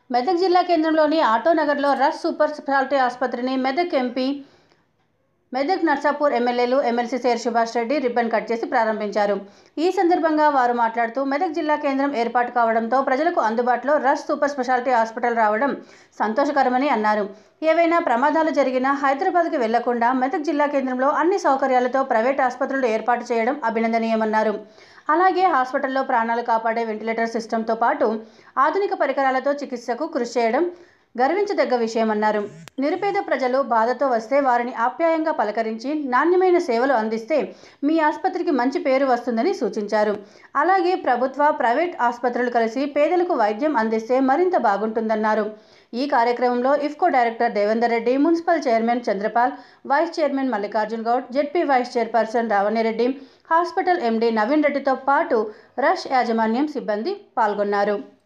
మెదక్ జిల్లా కేంద్రంలోని ఆటోనగర్లో rush super speciality ఆసుపత్రిని మెదక్ ఎంపీ మెదక్ నర్సాపూర్ ఎమ్మెల్యేలు ఎమ్మెల్సీ సేర్ సుభాష్ రెడ్డి రిబ్బన్ కట్ చేసి ప్రారంభించారు. ఈ సందర్భంగా వారు మాట్లాడుతూ మెదక్ జిల్లా కేంద్రం ఏర్పాటు కావడంతో ప్రజలకు అందుబాటులో రష్ సూపర్ స్పెషాలిటీ హాస్పిటల్ రావడం సంతోషకరమని అన్నారు. ఏవైనా ప్రమాదాలు జరిగినా హైదరాబాద్కు వెళ్లకుండా మెదక్ జిల్లా కేంద్రంలో అన్ని సౌకర్యాలతో ప్రైవేట్ ఆసుపత్రులు ఏర్పాటు చేయడం అభినందనీయమన్నారు. అలాగే హాస్పిటల్లో ప్రాణాలు కాపాడే వెంటిలేటర్ సిస్టంతో పాటు ఆధునిక పరికరాలతో చికిత్సకు కృషి చేయడం గర్వించదగ్గ విషయమన్నారు. నిరుపేద ప్రజలు బాధతో వస్తే వారిని ఆప్యాయంగా పలకరించి నాణ్యమైన సేవలు అందిస్తే మీ ఆసుపత్రికి మంచి పేరు వస్తుందని సూచించారు. అలాగే ప్రభుత్వ, ప్రైవేట్ ఆసుపత్రులు కలిసి పేదలకు వైద్యం అందిస్తే మరింత బాగుంటుందన్నారు. ఈ కార్యక్రమంలో IFFCO director Devender Reddy, municipal chairman Chandrapal, vice chairman Mallikarjun Goud, ZP vice chairperson Ravani Reddy, hospital MD Naveen రెడ్డితో పాటు రష్ యాజమాన్యం సిబ్బంది పాల్గొన్నారు.